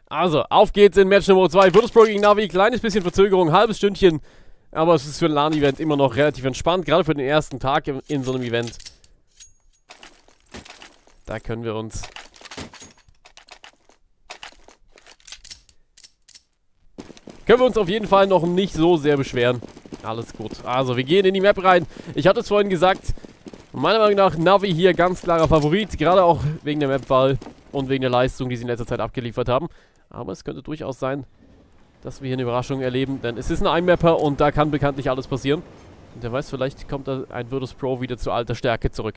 Also, auf geht's in Match Nummer 2. Virtus.pro gegen Navi. Kleines bisschen Verzögerung, halbes Stündchen. Aber es ist für ein LAN-Event immer noch relativ entspannt. Gerade für den ersten Tag in so einem Event. Da können wir uns auf jeden Fall noch nicht so sehr beschweren. Alles gut. Also, wir gehen in die Map rein. Ich hatte es vorhin gesagt, meiner Meinung nach Navi hier ganz klarer Favorit. Gerade auch wegen der Mapwahl und wegen der Leistung, die sie in letzter Zeit abgeliefert haben. Aber es könnte durchaus sein, dass wir hier eine Überraschung erleben. Denn es ist ein Einmapper und da kann bekanntlich alles passieren. Und wer weiß, vielleicht kommt da ein Virtus.pro wieder zu alter Stärke zurück.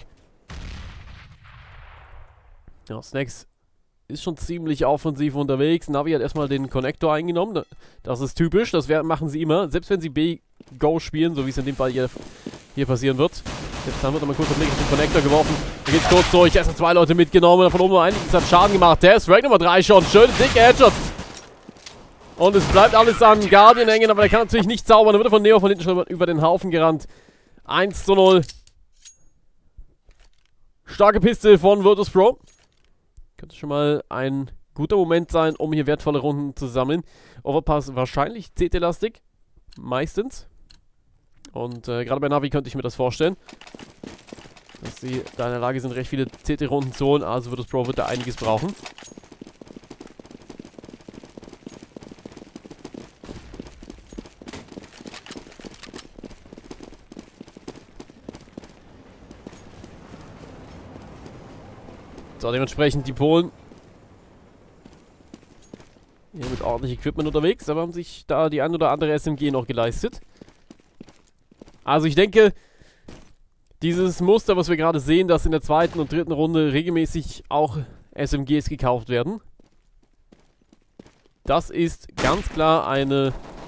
Ja, Snax ist schon ziemlich offensiv unterwegs. Navi hat erstmal den Connector eingenommen. Das ist typisch, das machen sie immer. Selbst wenn sie B-Go spielen, so wie es in dem Fall hier passieren wird. Jetzt haben wir nochmal kurz den Blick auf den Connector geworfen. Da geht's kurz durch. Erst 2 Leute mitgenommen. Von oben nur einiges hat Schaden gemacht. Der ist Rank Nummer 3 schon. Schöne dicke Headshots. Und es bleibt alles an Guardian hängen, aber der kann natürlich nicht zaubern. Da wird er von Neo von hinten schon über den Haufen gerannt. 1:0. Starke Piste von Virtus.pro. Könnte schon mal ein guter Moment sein, um hier wertvolle Runden zu sammeln. Overpass wahrscheinlich CT-lastig. Meistens. Und gerade bei Navi könnte ich mir das vorstellen. Dass sie da in der Lage sind, recht viele CT-Runden zu holen. Also Virtus.pro wird da einiges brauchen. So, dementsprechend die Polen hier mit ordentlich Equipment unterwegs, aber haben sich da die ein oder andere SMG noch geleistet. Also ich denke, dieses Muster, was wir gerade sehen, dass in der zweiten und dritten Runde regelmäßig auch SMGs gekauft werden, das ist ganz klar ein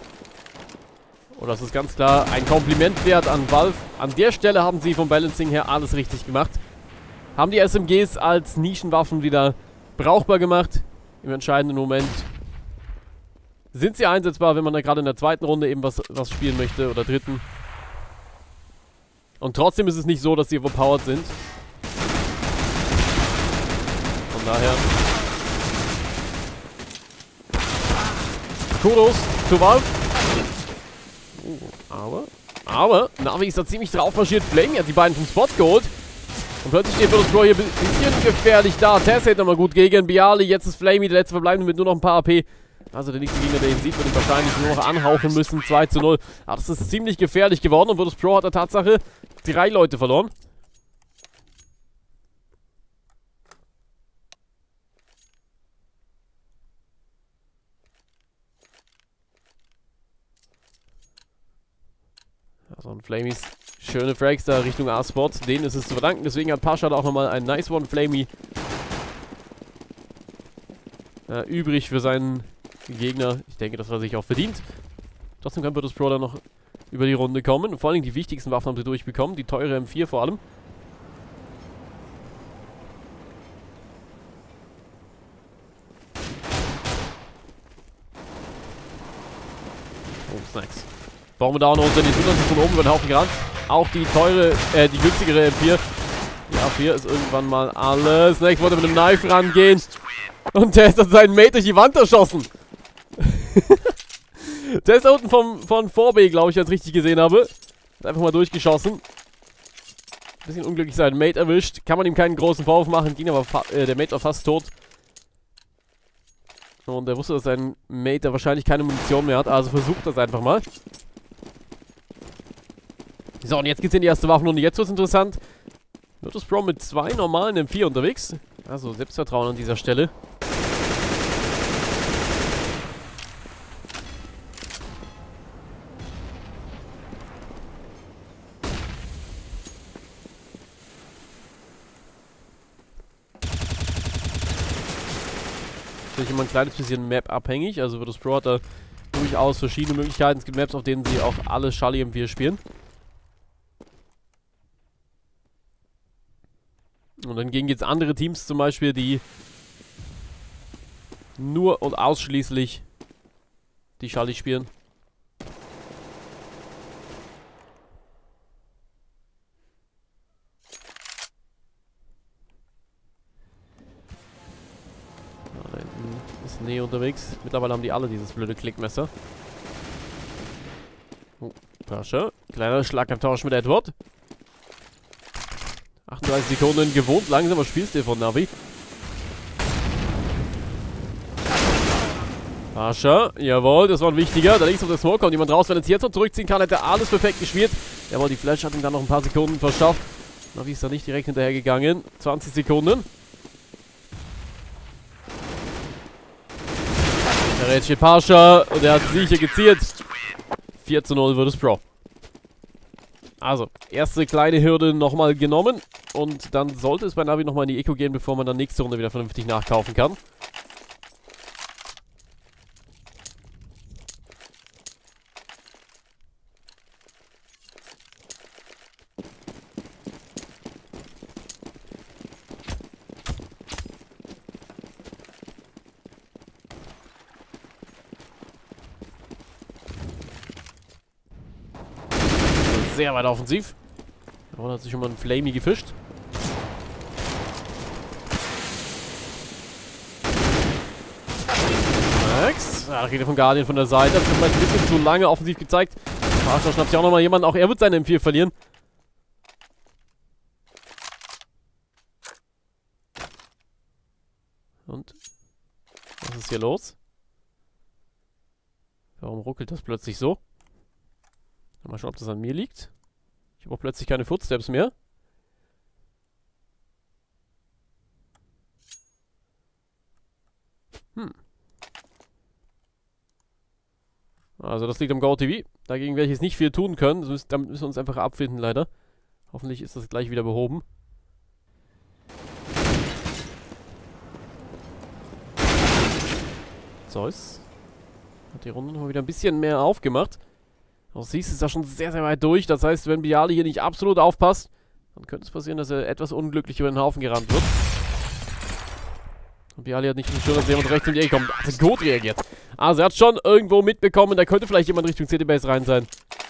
Kompliment wert an Valve. An der Stelle haben sie vom Balancing her alles richtig gemacht. Haben die SMGs als Nischenwaffen wieder brauchbar gemacht. Im entscheidenden Moment sind sie einsetzbar, wenn man da gerade in der zweiten Runde eben was spielen möchte oder dritten. Und trotzdem ist es nicht so, dass sie overpowered sind. Von daher Kudos zu Valve. Aber Navi ist da ziemlich drauf marschiert. Flamey hat die beiden vom Spot geholt. Und plötzlich steht Virtus.pro hier ein bisschen gefährlich da. Tess hält nochmal gut gegen Bialy. Jetzt ist Flamey der letzte Verbleibende mit nur noch ein paar AP. Also der nächste Gegner, der ihn sieht, wird ihn wahrscheinlich nur noch anhauchen müssen. 2:0. Aber das ist ziemlich gefährlich geworden. Und Virtus.pro hat der Tatsache 3 Leute verloren. Also ein Flamies schöne Frags da Richtung A-Spot. Denen ist es zu verdanken. Deswegen hat Pascha da auch nochmal einen Nice One Flamey übrig für seinen Gegner. Ich denke, das hat er sich auch verdient. Trotzdem kann Virtus.pro dann noch über die Runde kommen. Und vor allem die wichtigsten Waffen haben sie durchbekommen. Die teure M4 vor allem. Oh, Snacks. Bauen wir da auch noch unter die Südern von oben über den Haufen gerannt. Auch die teure, die günstigere M4. Die A4 ist irgendwann mal alles. Snacks wollte mit dem Knife rangehen. Und der ist an seinen Mate durch die Wand erschossen. Der ist da unten von 4B, glaube ich, wenn ich es richtig gesehen habe. Hat einfach mal durchgeschossen. Bisschen unglücklich seinen Mate erwischt. Kann man ihm keinen großen Vorwurf machen. Ging aber der Mate war fast tot. Und er wusste, dass sein Mate da wahrscheinlich keine Munition mehr hat. Also versucht das einfach mal. So, und jetzt geht's in die erste Waffenrunde. Jetzt wird's interessant. Virtus.pro mit 2 normalen M4 unterwegs. Also Selbstvertrauen an dieser Stelle. Natürlich immer ein kleines bisschen Map-abhängig. Also Virtus.pro hat da durchaus verschiedene Möglichkeiten. Es gibt Maps, auf denen sie auch alle Charlie M4 spielen. Und dann gegen jetzt andere Teams zum Beispiel, die nur und ausschließlich die Charlie spielen. Da hinten Ist Neo unterwegs. Mittlerweile haben die alle dieses blöde Klickmesser. Oh, Pascha. Kleiner Schlag am Tausch mit Edward. 38 Sekunden gewohnt. Langsamer Spielstil von Navi. Pascha, jawohl, das war ein wichtiger. Da links auf der Smoke kommt jemand raus. Wenn er jetzt noch zurückziehen kann, hätte er alles perfekt gespielt. Jawohl, die Flash hat ihm dann noch ein paar Sekunden verschafft. Navi ist da nicht direkt hinterhergegangen. 20 Sekunden. Der Red steht Pascha und er hat sicher gezielt. 4:0 wird es Pro. Also, erste kleine Hürde nochmal genommen. Und dann sollte es bei Navi nochmal in die Eco gehen, bevor man dann nächste Runde wieder vernünftig nachkaufen kann. Sehr weit offensiv. Da hat sich schon mal ein Flamey gefischt. Max. Ja, Rede von Guardian von der Seite. Hat sich vielleicht ein bisschen zu lange offensiv gezeigt. Pascha schnappt sich auch nochmal jemanden. Auch er wird seine M4 verlieren. Und? Was ist hier los? Warum ruckelt das plötzlich so? Mal schauen, ob das an mir liegt. Ich habe auch plötzlich keine Footsteps mehr. Also das liegt am GoTV. Dagegen werde ich jetzt nicht viel tun können. Damit müssen wir uns einfach abfinden, leider. Hoffentlich ist das gleich wieder behoben. Zeus hat die Runde nochmal wieder ein bisschen mehr aufgemacht. Du siehst, ist da schon sehr, sehr weit durch. Das heißt, wenn Bialy hier nicht absolut aufpasst, dann könnte es passieren, dass er etwas unglücklich über den Haufen gerannt wird. Und Bialy hat nicht den Schirm, dass jemand rechts um die Ecke kommt. Hat gut reagiert. Also er hat schon irgendwo mitbekommen, da könnte vielleicht jemand Richtung CT-Base rein sein.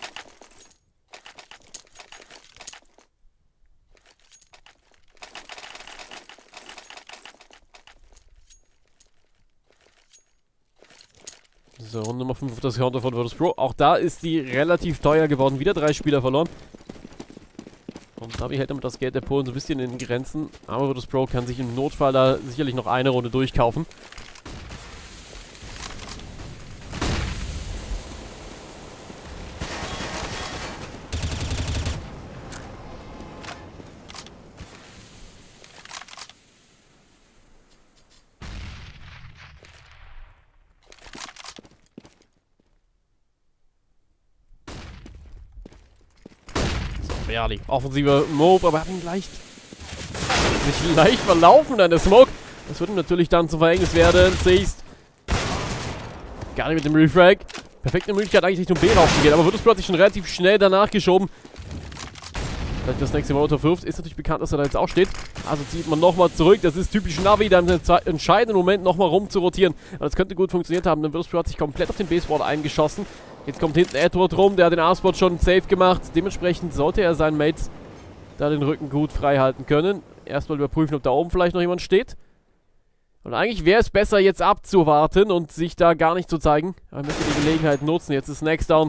So, Runde Nummer 5 auf das Counter von Virtus Pro. Auch da ist die relativ teuer geworden. Wieder 3 Spieler verloren. Und Navi hält damit das Geld der Polen so ein bisschen in den Grenzen. Aber Virtus Pro kann sich im Notfall da sicherlich noch eine Runde durchkaufen. Bialy, offensiver Move, aber hat ihn sich leicht verlaufen an der Smoke. Das wird ihm natürlich dann zum Verhängnis werden. Siehst. Gar nicht mit dem Refrag. Perfekte Möglichkeit eigentlich Richtung B raufzugehen, aber wird es plötzlich schon relativ schnell danach geschoben. Vielleicht das nächste Molotov wirft. Ist natürlich bekannt, dass er da jetzt auch steht. Also zieht man nochmal zurück. Das ist typisch Navi, dann im entscheidenden Moment nochmal rum zu rotieren. Aber das könnte gut funktioniert haben. Dann Virtus Pro hat sich komplett auf den B-Spot eingeschossen. Jetzt kommt hinten Edward rum, der hat den A-Spot schon safe gemacht. Dementsprechend sollte er seinen Mates da den Rücken gut frei halten können. Erstmal überprüfen, ob da oben vielleicht noch jemand steht. Und eigentlich wäre es besser, jetzt abzuwarten und sich da gar nicht zu zeigen. Aber ich möchte die Gelegenheit nutzen. Jetzt ist Next down.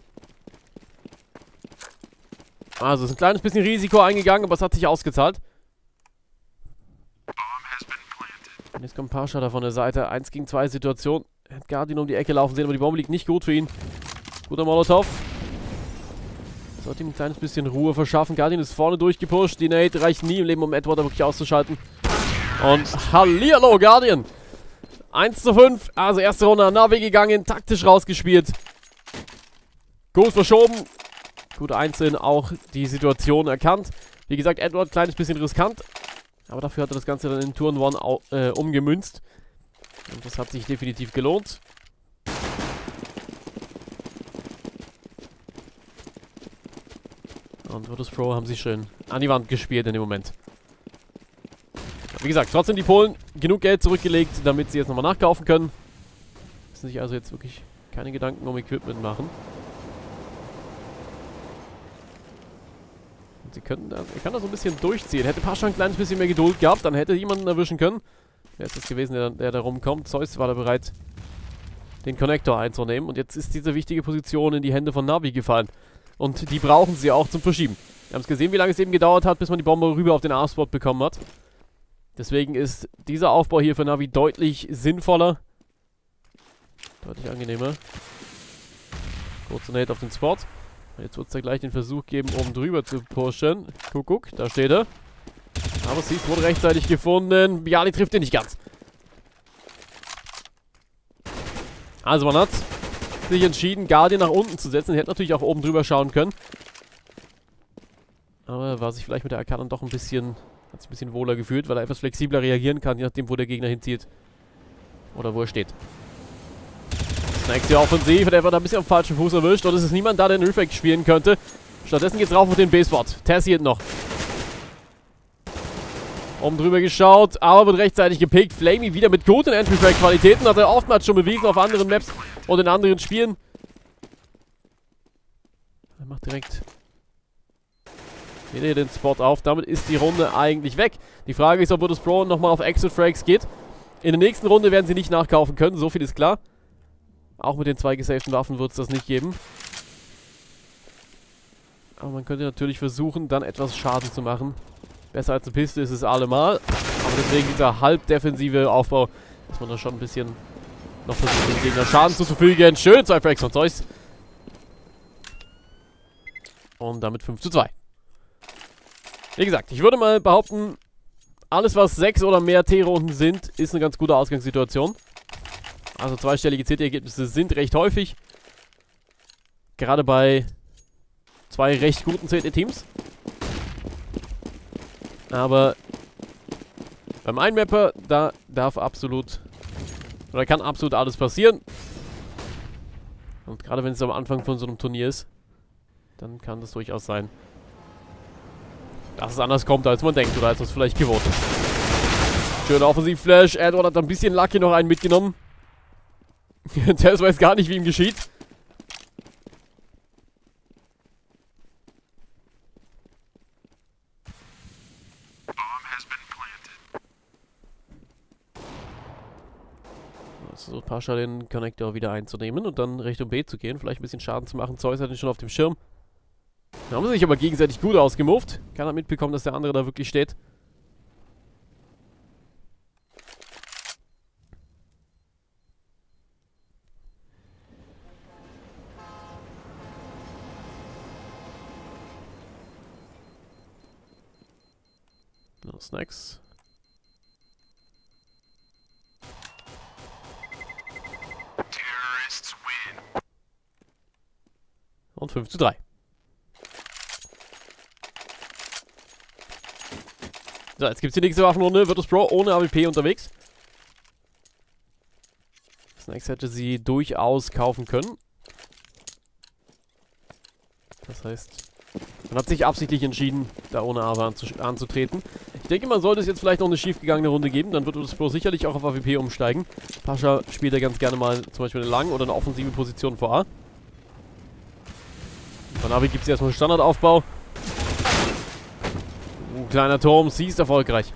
Also, es ist ein kleines bisschen Risiko eingegangen, aber es hat sich ausgezahlt. Und jetzt kommt Pascha da von der Seite. 1 gegen 2 Situation. Er hat Guardian um die Ecke laufen sehen, aber die Bombe liegt nicht gut für ihn. Guter Molotov. Sollte ihm ein kleines bisschen Ruhe verschaffen. Guardian ist vorne durchgepusht. Die Nade reicht nie im Leben, um Edward da wirklich auszuschalten. Und hallihallo, Guardian. 1:5. Also erste Runde an Navi gegangen. Taktisch rausgespielt. Gut verschoben. Gut einzeln auch die Situation erkannt. Wie gesagt, Edward kleines bisschen riskant. Aber dafür hat er das Ganze dann in Turn 1 umgemünzt. Und das hat sich definitiv gelohnt. Und Virtus Pro haben sich schön an die Wand gespielt in dem Moment. Wie gesagt, trotzdem die Polen genug Geld zurückgelegt, damit sie jetzt nochmal nachkaufen können. Müssen sich also jetzt wirklich keine Gedanken um Equipment machen. Und sie könnten da, er kann da so ein bisschen durchziehen. Hätte Pascha ein kleines bisschen mehr Geduld gehabt, dann hätte jemanden erwischen können. Wer ist das gewesen, der da rumkommt? Zeus war da bereit, den Connector einzunehmen. Und jetzt ist diese wichtige Position in die Hände von Na'Vi gefallen. Und die brauchen sie auch zum Verschieben. Wir haben es gesehen, wie lange es eben gedauert hat, bis man die Bombe rüber auf den A-Spot bekommen hat. Deswegen ist dieser Aufbau hier für Na'Vi deutlich sinnvoller. Deutlich angenehmer. Kurzer Nate auf den Spot. Jetzt wird es da gleich den Versuch geben, oben drüber zu pushen. Guck, da steht er. Aber Seas wurde rechtzeitig gefunden. Bialy trifft ihn nicht ganz. Also man hat sich entschieden, Guardian nach unten zu setzen. Er hätte natürlich auch oben drüber schauen können. Aber war sich vielleicht mit der AK dann doch ein bisschen, hat sich ein bisschen wohler gefühlt, weil er etwas flexibler reagieren kann, je nachdem, wo der Gegner hinzieht. Oder wo er steht. Snacks hier offensiv, der wird da ein bisschen am falschen Fuß erwischt und es ist niemand da, der den Reflect spielen könnte. Stattdessen geht's rauf auf den B-Spot. Tessiert noch. Oben drüber geschaut, aber wird rechtzeitig gepickt. Flamey wieder mit guten Entry-Frag-Qualitäten, hat er oftmals schon bewiesen auf anderen Maps und in anderen Spielen. Er macht direkt wieder den Spot auf. Damit ist die Runde eigentlich weg. Die Frage ist, ob Virtus Pro nochmal auf Exit-Frags geht. In der nächsten Runde werden sie nicht nachkaufen können, so viel ist klar. Auch mit den 2 gesavten Waffen wird es das nicht geben. Aber man könnte natürlich versuchen, dann etwas Schaden zu machen. Besser als eine Piste ist es allemal. Aber deswegen dieser halbdefensive Aufbau, dass man da schon ein bisschen noch versucht, dem Gegner Schaden zuzufügen. Schön, 2 Frags von Zeus. Und damit 5:2. Wie gesagt, ich würde mal behaupten, alles was 6 oder mehr T-Runden sind, ist eine ganz gute Ausgangssituation. Also zweistellige CT-Ergebnisse sind recht häufig. Gerade bei 2 recht guten CT-Teams. Aber beim Einmapper, da darf absolut, oder kann absolut alles passieren. Und gerade wenn es am Anfang von so einem Turnier ist, dann kann das durchaus sein, dass es anders kommt, als man denkt oder als man es vielleicht gewohnt ist. Schöner Offensiv-Flash. Edward hat ein bisschen Lucky noch einen mitgenommen. Tess weiß gar nicht, wie ihm geschieht. So, Pascha den Connector wieder einzunehmen und dann Richtung B zu gehen. Vielleicht ein bisschen Schaden zu machen. Zeus hat ihn schon auf dem Schirm. Da haben sie sich aber gegenseitig gut ausgemoved. Keiner mitbekommen, dass der andere da wirklich steht. No Snacks. Und 5:3. So, jetzt gibt es die nächste Waffenrunde. Virtus Pro ohne AWP unterwegs. Snacks hätte sie durchaus kaufen können. Das heißt, man hat sich absichtlich entschieden, da ohne AWP anzutreten. Ich denke, man sollte es jetzt vielleicht noch eine schiefgegangene Runde geben. Dann wird Virtus Pro sicherlich auch auf AWP umsteigen. Pascha spielt ja ganz gerne mal zum Beispiel eine lange oder eine offensive Position vor A. Von Na'Vi gibt es erstmal einen Standardaufbau. Kleiner Turm, sie ist erfolgreich.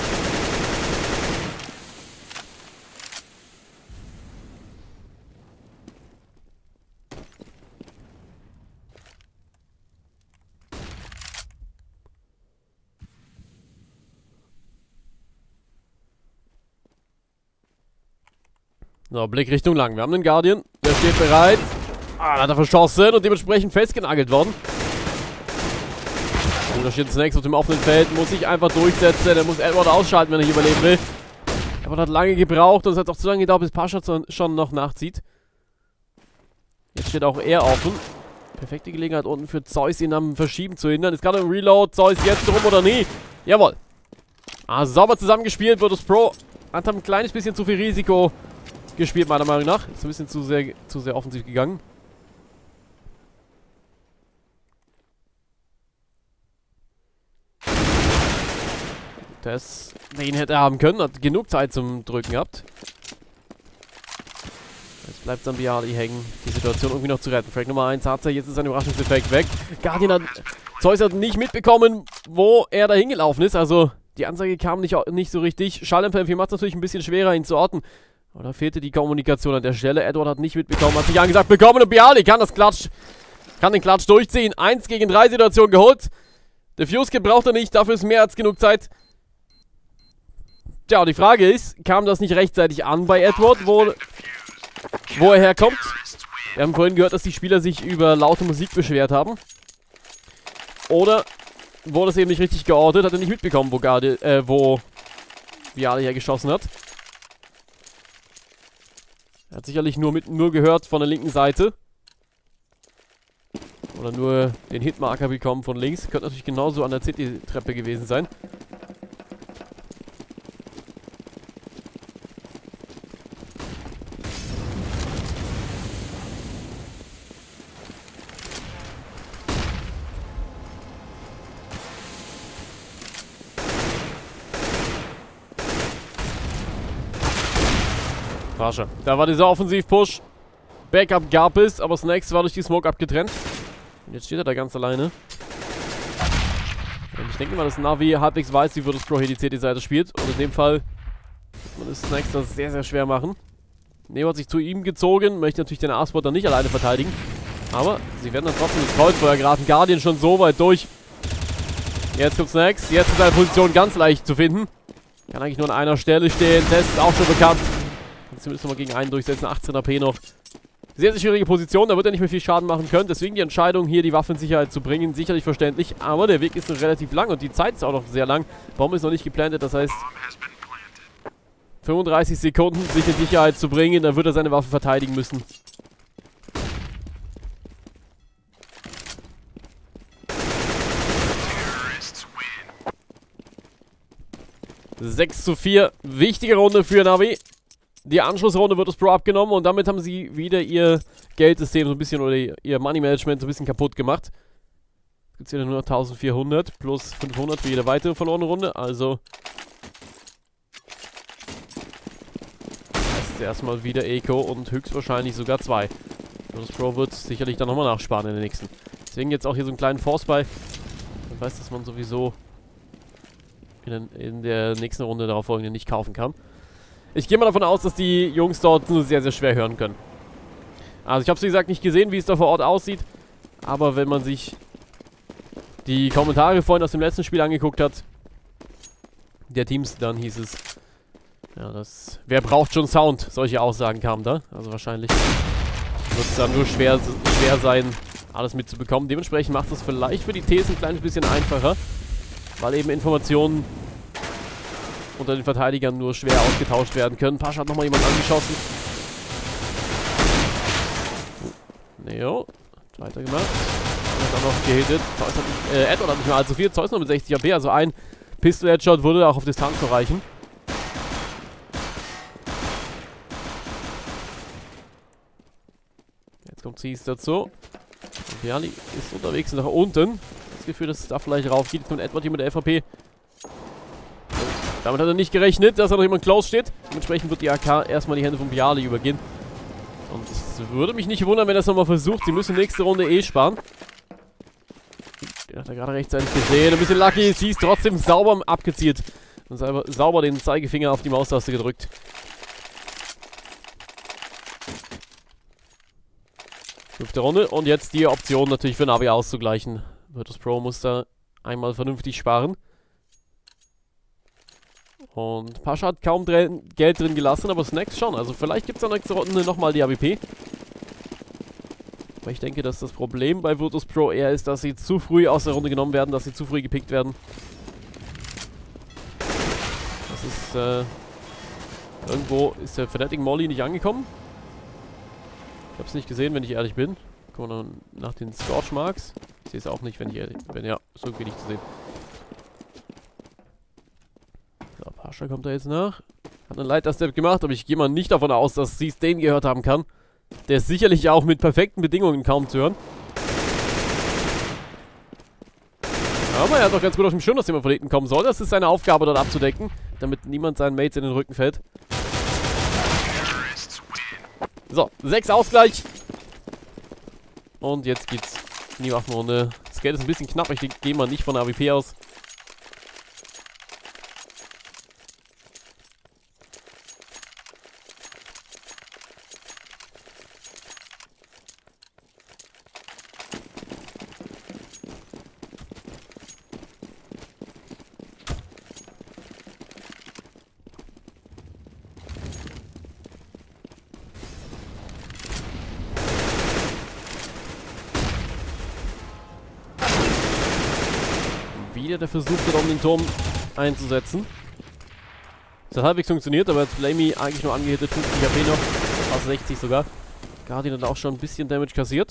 So, Blick Richtung lang. Wir haben den Guardian. Der steht bereit. Ah, hat er verschossen und dementsprechend festgenagelt worden. Und da steht Snacks auf dem offenen Feld. Muss sich einfach durchsetzen. Der muss Edward ausschalten, wenn er hier überleben will. Edward hat lange gebraucht und es hat auch zu lange gedauert, bis Pascha schon noch nachzieht. Jetzt steht auch er offen. Perfekte Gelegenheit unten für Zeus, ihn am Verschieben zu hindern. Ist gerade im Reload. Zeus jetzt rum oder nie? Jawohl. Ah, sauber zusammengespielt. Virtus Pro hat ein kleines bisschen zu viel Risiko gespielt, meiner Meinung nach. Ist ein bisschen zu sehr offensiv gegangen. Das, den hätte er haben können, hat genug Zeit zum Drücken gehabt. Jetzt bleibt es an Bialy hängen, die Situation irgendwie noch zu retten. Frag Nummer 1 hat er, jetzt ist sein Überraschungseffekt weg. Guardian hat, Zeus hat nicht mitbekommen, wo er da hingelaufen ist, also Die Ansage kam nicht so richtig. Schalldämpfer M4 macht es natürlich ein bisschen schwerer, ihn zu orten. Aber da fehlte die Kommunikation an der Stelle. Edward hat nicht mitbekommen, hat sich angesagt bekommen und Bialy kann den Klatsch durchziehen. 1 gegen 3 Situation geholt. Der Fuse-Kit braucht er nicht, dafür ist mehr als genug Zeit. Tja, die Frage ist, kam das nicht rechtzeitig an bei Edward, wo er herkommt? Wir haben vorhin gehört, dass die Spieler sich über laute Musik beschwert haben. Oder wurde es eben nicht richtig geortet, hat er nicht mitbekommen, wo Bialy hergeschossen hat. Er hat sicherlich nur gehört von der linken Seite. Oder nur den Hitmarker bekommen von links. Könnte natürlich genauso an der CT-Treppe gewesen sein. Pascha. Da war dieser Offensiv-Push. Backup gab es, aber Snacks war durch die Smoke abgetrennt. Und jetzt steht er da ganz alleine. Und ich denke mal, dass Navi halbwegs weiß, wie Virtus Pro hier die CT-Seite spielt. Und in dem Fall wird man Snacks das sehr, sehr schwer machen. Neo hat sich zu ihm gezogen, möchte natürlich den A-Spot dann nicht alleine verteidigen. Aber sie werden dann trotzdem das Kreuzfeuer geraten. Guardian schon so weit durch. Jetzt kommt Snacks. Jetzt ist seine Position ganz leicht zu finden. Kann eigentlich nur an einer Stelle stehen. Test ist auch schon bekannt. Jetzt zumindest nochmal gegen einen durchsetzen. 18 AP noch. Sehr, sehr schwierige Position. Da wird er nicht mehr viel Schaden machen können. Deswegen die Entscheidung, hier die Waffe in Sicherheit zu bringen. Sicherlich verständlich. Aber der Weg ist noch relativ lang. Und die Zeit ist auch noch sehr lang. Bombe ist noch nicht geplantet. Das heißt, 35 Sekunden sich in Sicherheit zu bringen. Dann wird er seine Waffe verteidigen müssen. 6:4. Wichtige Runde für Navi. Die Anschlussrunde wird das Pro abgenommen und damit haben sie wieder ihr Geldsystem so ein bisschen oder ihr Money Management so ein bisschen kaputt gemacht. Jetzt gibt es hier nur 1400 plus 500 für jede weitere verlorene Runde. Also das ist erstmal wieder Eco und höchstwahrscheinlich sogar 2. Das Pro wird sicherlich dann nochmal nachsparen in den nächsten. Deswegen jetzt auch hier so einen kleinen Force bei. Man weiß, dass man sowieso in der nächsten Runde darauf folgende nicht kaufen kann. Ich gehe mal davon aus, dass die Jungs dort nur sehr, sehr schwer hören können. Also ich habe es wie gesagt nicht gesehen, wie es da vor Ort aussieht. Aber wenn man sich die Kommentare vorhin aus dem letzten Spiel angeguckt hat, der Teams, dann hieß es, ja, wer braucht schon Sound? Solche Aussagen kamen da. Also wahrscheinlich wird es dann nur schwer sein, alles mitzubekommen. Dementsprechend macht es vielleicht für die Ts ein kleines bisschen einfacher, weil eben Informationen unter den Verteidigern nur schwer ausgetauscht werden können. Pascha hat nochmal jemand angeschossen. Neo. Weitergemacht. Hat dann noch gehittet. Edward hat nicht mehr allzu viel. Zeus noch mit 60 AP. Also ein Pistol-Headshot würde auch auf Distanz noch reichen. Jetzt kommt Zies dazu. Bialy ist unterwegs nach unten. Das Gefühl, dass es da vielleicht rauf geht. Jetzt kommt Edward hier mit der FAP. Damit hat er nicht gerechnet, dass da noch jemand close steht. Dementsprechend wird die AK erstmal die Hände von Bialy übergehen. Und es würde mich nicht wundern, wenn er es nochmal versucht. Sie müssen nächste Runde eh sparen. Den hat er gerade rechtzeitig gesehen. Ein bisschen lucky. Sie ist trotzdem sauber abgezielt. Und sauber den Zeigefinger auf die Maustaste gedrückt. Fünfte Runde. Und jetzt die Option natürlich für Navi auszugleichen. Virtus Pro muss da einmal vernünftig sparen. Und Pascha hat kaum Geld drin gelassen, aber Snacks schon. Also vielleicht gibt es in der nächsten Runde nochmal die AWP. Aber ich denke, dass das Problem bei Virtus Pro eher ist, dass sie zu früh aus der Runde genommen werden, dass sie zu früh gepickt werden. Das ist, irgendwo ist der Fnatic Molly nicht angekommen. Ich habe es nicht gesehen, wenn ich ehrlich bin. Gucken wir dann nach den Scorch Marks. Ich sehe es auch nicht, wenn ich ehrlich bin. Ja, ist irgendwie nicht zu sehen. So, Pascha kommt da jetzt nach. Hat einen Leiter-Step gemacht, aber ich gehe mal nicht davon aus, dass sie es den gehört haben kann. Der ist sicherlich auch mit perfekten Bedingungen kaum zu hören. Aber er hat doch ganz gut auf dem Schirm, dass jemand von hinten kommen soll. Das ist seine Aufgabe, dort abzudecken, damit niemand seinen Mates in den Rücken fällt. So, 6 Ausgleich. Und jetzt geht's in die Waffenrunde. Das Geld ist ein bisschen knapp, ich gehe mal nicht von der AWP aus. wieder der Versuch, dort um den Turm einzusetzen. Das hat halbwegs funktioniert, aber jetzt Flamey eigentlich nur angehittet, 50 HP noch, fast 60 sogar. Guardian hat auch schon ein bisschen Damage kassiert.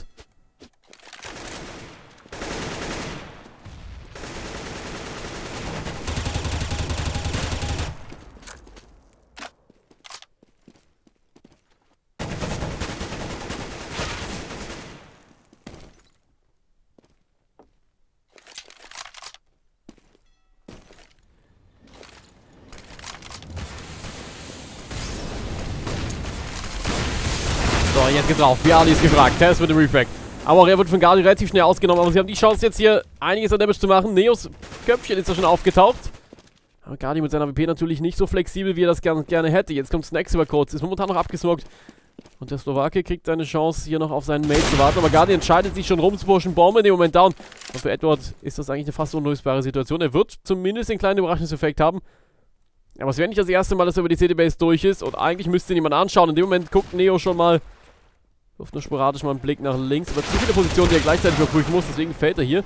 So, jetzt geht's drauf. Bialy ist gefragt. Test mit dem Refract. Aber auch er wird von Guardian relativ schnell ausgenommen. Aber sie haben die Chance jetzt hier einiges an Damage zu machen. Neos Köpfchen ist da schon aufgetaucht. Aber Guardian mit seiner WP natürlich nicht so flexibel, wie er das gerne hätte. Jetzt kommt Snacks über kurz. Ist momentan noch abgesmoked. Und der Slowake kriegt seine Chance, hier noch auf seinen Mate zu warten. Aber Guardian entscheidet sich schon rumzupushen. Bombe in dem Moment down. Und für Edward ist das eigentlich eine fast unlösbare Situation. Er wird zumindest einen kleinen Überraschungseffekt haben. Aber es wäre nicht das erste Mal, dass er über die City-Base durch ist. Und eigentlich müsste ihn jemand anschauen. In dem Moment guckt Neo schon mal. Wirft nur sporadisch mal einen Blick nach links. Aber zu viele Positionen, die er gleichzeitig überprüfen muss. Deswegen fällt er hier.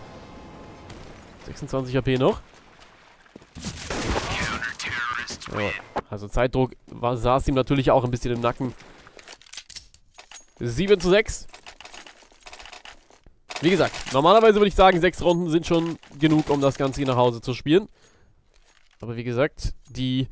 26 HP noch. Ja, also Zeitdruck saß ihm natürlich auch ein bisschen im Nacken. 7:6. Wie gesagt, normalerweise würde ich sagen, 6 Runden sind schon genug, um das Ganze hier nach Hause zu spielen. Aber wie gesagt, die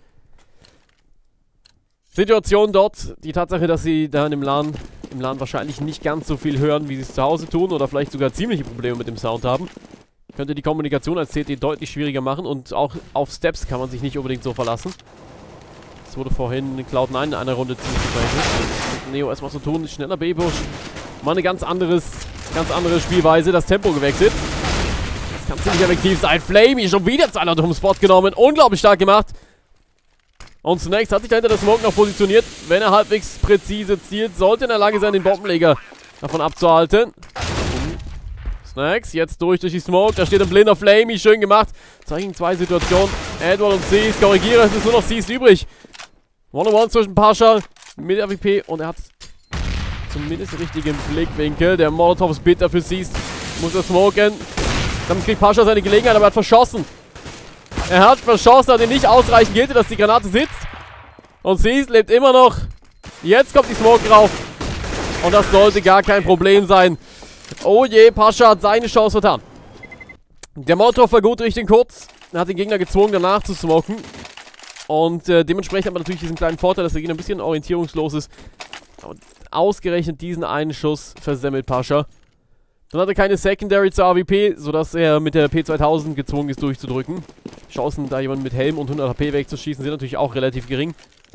Situation dort, die Tatsache, dass sie da im LAN wahrscheinlich nicht ganz so viel hören, wie sie es zu Hause tun oder vielleicht sogar ziemliche Probleme mit dem Sound haben, könnte die Kommunikation als CT deutlich schwieriger machen und auch auf Steps kann man sich nicht unbedingt so verlassen. Das wurde vorhin in Cloud9 in einer Runde ziemlich bezeichnet. Neo erstmal zu tun, schneller B-Push. Mal eine ganz andere Spielweise, das Tempo gewechselt. Das kann ziemlich effektiv sein. Flamey schon wieder zu einer dummen Spot genommen. Unglaublich stark gemacht. Und zunächst hat sich dahinter der Smoke noch positioniert. Wenn er halbwegs präzise zielt, sollte in der Lage sein, den Bombenleger davon abzuhalten. Snacks, jetzt durch die Smoke. Da steht ein blinder Flamey, schön gemacht. Zeigen 2 Situationen. Edward und Seas, korrigiere, es ist nur noch Seas übrig. 1-on-1 zwischen Pascha mit AWP und er hat zumindest den richtigen Blickwinkel. Der Molotov ist bitter für Seas. Muss er smoken. Dann kriegt Pascha seine Gelegenheit, aber er hat verschossen. Er hat verschossen, hat ihn nicht ausreichend gilt, dass die Granate sitzt. Und Seas lebt immer noch. Jetzt kommt die Smoke drauf. Und das sollte gar kein Problem sein. Oh je, Pascha hat seine Chance vertan. Der Molotov war gut Richtung kurz. Er hat den Gegner gezwungen, danach zu smoken. Und dementsprechend hat man natürlich diesen kleinen Vorteil, dass der Gegner ein bisschen orientierungslos ist. Und ausgerechnet diesen einen Schuss versemmelt Pascha. Dann hat er keine Secondary zur AWP, sodass er mit der P2000 gezwungen ist durchzudrücken. Chancen, da jemanden mit Helm und 100 HP wegzuschießen, sind natürlich auch relativ gering.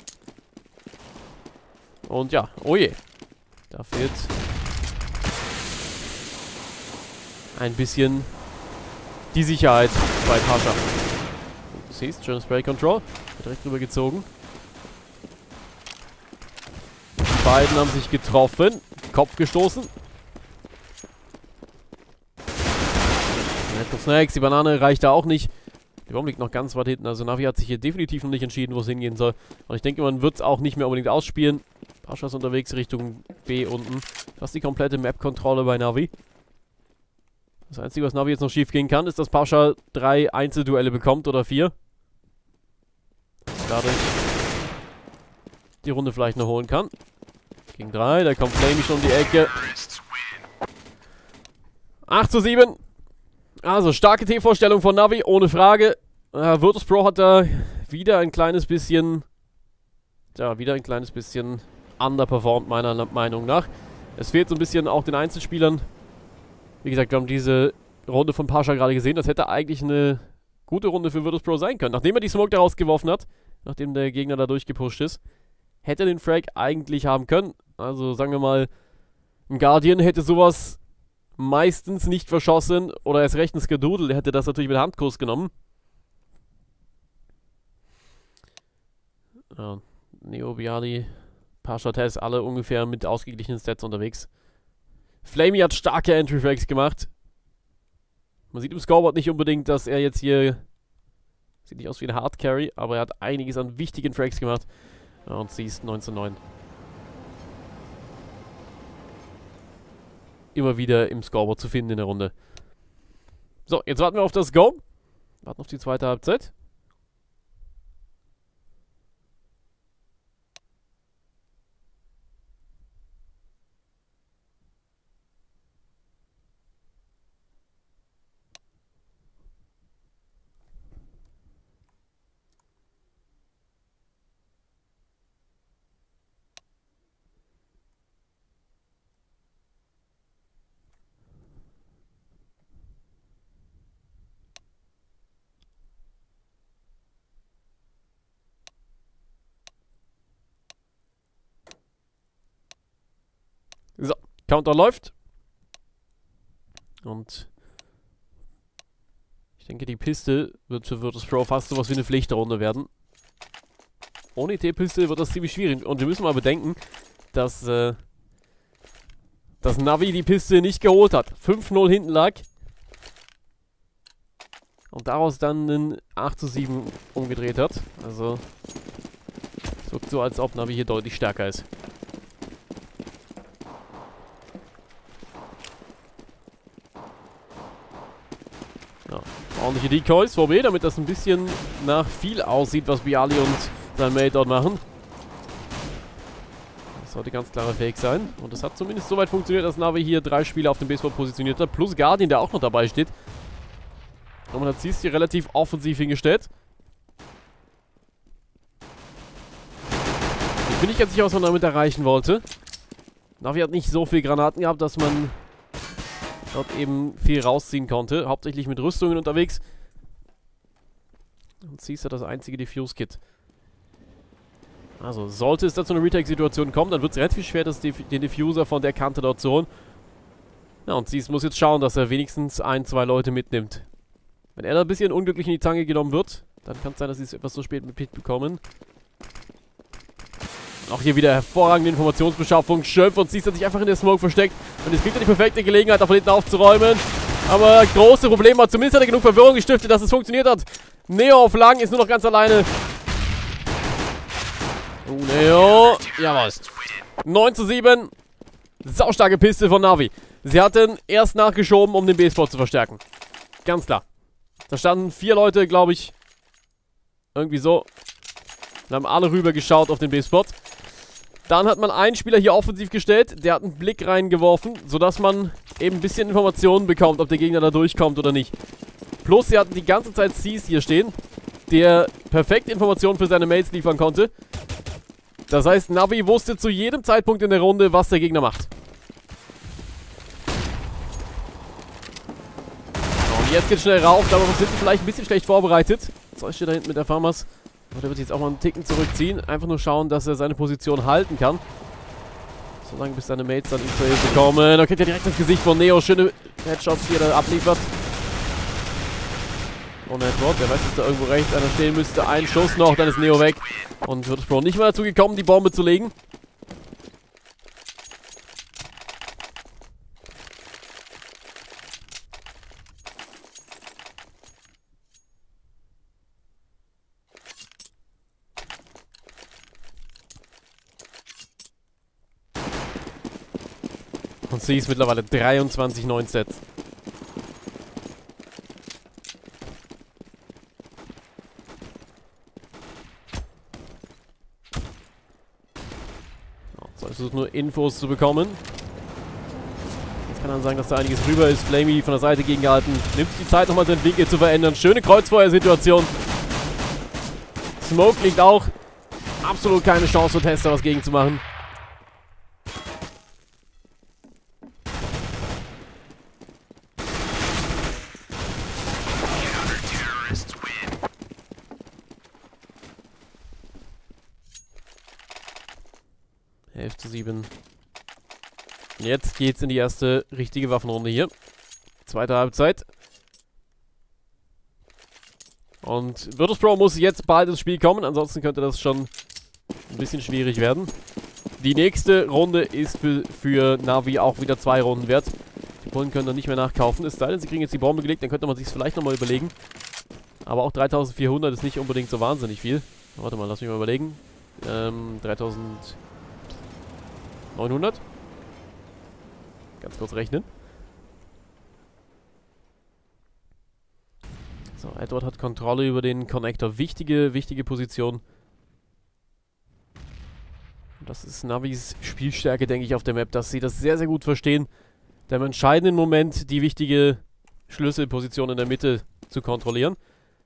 Und ja, oh je. Da fehlt ein bisschen die Sicherheit bei Pascha. Du siehst, schönes Spray Control. Wird direkt drüber gezogen. Die beiden haben sich getroffen. Kopf gestoßen. Jetzt kommt Snacks. Die Banane reicht da auch nicht. Die Bombe liegt noch ganz weit hinten. Also Navi hat sich hier definitiv noch nicht entschieden, wo es hingehen soll. Und ich denke, man wird es auch nicht mehr unbedingt ausspielen. Pascha ist unterwegs Richtung B unten. Fast die komplette Map-Kontrolle bei Navi. Das Einzige, was Navi jetzt noch schief gehen kann, ist, dass Pascha 3 Einzelduelle bekommt oder 4. Dadurch die Runde vielleicht noch holen kann. Gegen 3, da kommt Flamey schon um die Ecke. 8:7. Also, starke T-Vorstellung von Navi, ohne Frage. Virtus.pro hat da wieder ein kleines bisschen underperformed, meiner Meinung nach. Es fehlt so ein bisschen auch den Einzelspielern. Wie gesagt, wir haben diese Runde von Pascha gerade gesehen. Das hätte eigentlich eine gute Runde für Virtus.pro sein können. Nachdem er die Smoke daraus geworfen hat, nachdem der Gegner da durchgepusht ist, hätte er den Frag eigentlich haben können. Also sagen wir mal, ein Guardian hätte sowas meistens nicht verschossen oder erst recht ein Skadoodle. Der hätte das natürlich mit Handkurs genommen. Ja, Neo, Bialy, Pascha, Tess, alle ungefähr mit ausgeglichenen Stats unterwegs. Flamey hat starke Entry-Frags gemacht. Man sieht im Scoreboard nicht unbedingt, dass er jetzt hier... Sieht nicht aus wie ein Hard-Carry, aber er hat einiges an wichtigen Frags gemacht. Ja, und sie ist 19:9. Immer wieder im Scoreboard zu finden in der Runde. So, jetzt warten wir auf das Go. Warten auf die zweite Halbzeit. So, Counter läuft. Und ich denke, die Piste wird für Virtus Pro fast sowas wie eine Pflichtrunde werden. Ohne T-Piste wird das ziemlich schwierig. Und wir müssen mal bedenken, dass Navi die Piste nicht geholt hat. 5-0 hinten lag. Und daraus dann einen 8:7 umgedreht hat. Also, es wirkt so, als ob Navi hier deutlich stärker ist. Ja, ordentliche Decoys vor B, damit das ein bisschen nach viel aussieht, was Bialy und sein Mate dort machen. Das sollte ganz klarer Fake sein. Und es hat zumindest soweit funktioniert, dass Navi hier 3 Spieler auf dem B-Spot positioniert hat. Plus Guardian, der auch noch dabei steht. Und man hat Seas hier relativ offensiv hingestellt. Ich bin nicht ganz sicher, was man damit erreichen wollte. Navi hat nicht so viel Granaten gehabt, dass man dort eben viel rausziehen konnte. Hauptsächlich mit Rüstungen unterwegs. Und Seas hat das einzige Defuse-Kit. Also, sollte es da zu einer Retake-Situation kommen, dann wird es relativ schwer, den Diffuser von der Kante dort zu holen. Ja, und Seas muss jetzt schauen, dass er wenigstens 1, 2 Leute mitnimmt. Wenn er da ein bisschen unglücklich in die Zange genommen wird, dann kann es sein, dass sie es etwas zu spät mit Pit bekommen. Auch hier wieder hervorragende Informationsbeschaffung. Schöpf und Seas hat sich einfach in der Smoke versteckt. Und jetzt kriegt er die perfekte Gelegenheit, da von hinten aufzuräumen. Aber große Probleme hat. Zumindest hat er genug Verwirrung gestiftet, dass es funktioniert hat. Neo auf Lang ist nur noch ganz alleine. Neo. Jawohl. 9:7. Saustarke Piste von Navi. Sie hatten erst nachgeschoben, um den B-Spot zu verstärken. Ganz klar. Da standen 4 Leute, glaube ich. Irgendwie so. Und haben alle rüber geschaut auf den B-Spot. Dann hat man einen Spieler hier offensiv gestellt. Der hat einen Blick reingeworfen, sodass man eben ein bisschen Informationen bekommt, ob der Gegner da durchkommt oder nicht. Plus, sie hatten die ganze Zeit Seas hier stehen, der perfekt Informationen für seine Mates liefern konnte. Das heißt, Navi wusste zu jedem Zeitpunkt in der Runde, was der Gegner macht. Und jetzt geht's schnell rauf, aber wir sind vielleicht ein bisschen schlecht vorbereitet. Zeus steht da hinten mit der Farmers. Aber der wird jetzt auch mal einen Ticken zurückziehen. Einfach nur schauen, dass er seine Position halten kann. Solange bis seine Mates dann ihm zur Hilfe kommen. Da kriegt er direkt das Gesicht von Neo. Schöne Headshots, die er da abliefert. Ohne Headshot. Der weiß, dass da irgendwo rechts einer stehen müsste. Ein Schuss noch, dann ist Neo weg. Und Virtus Pro nicht mal dazu gekommen, die Bombe zu legen. Und sie ist mittlerweile 23-9 Sets. So, ich versuche nur Infos zu bekommen. Jetzt kann man sagen, dass da einiges rüber ist. Flamey von der Seite gegengehalten. Nimmt sich die Zeit, nochmal seinen Winkel zu verändern. Schöne Kreuzfeuersituation. Smoke liegt auch. Absolut keine Chance für Tester, was gegen zu machen. Zu 7. Jetzt geht's in die erste richtige Waffenrunde hier. Zweite Halbzeit. Und Virtus Pro muss jetzt bald ins Spiel kommen, ansonsten könnte das schon ein bisschen schwierig werden. Die nächste Runde ist für Navi auch wieder 2 Runden wert. Die Polen können dann nicht mehr nachkaufen, es sei denn, sie kriegen jetzt die Bombe gelegt, dann könnte man sich es vielleicht nochmal überlegen. Aber auch 3400 ist nicht unbedingt so wahnsinnig viel. Warte mal, lass mich mal überlegen. 3900. Ganz kurz rechnen. So, Edward hat Kontrolle über den Connector. Wichtige Position. Und das ist Navis Spielstärke, denke ich, auf der Map, dass sie das sehr, sehr gut verstehen, im entscheidenden Moment die wichtige Schlüsselposition in der Mitte zu kontrollieren.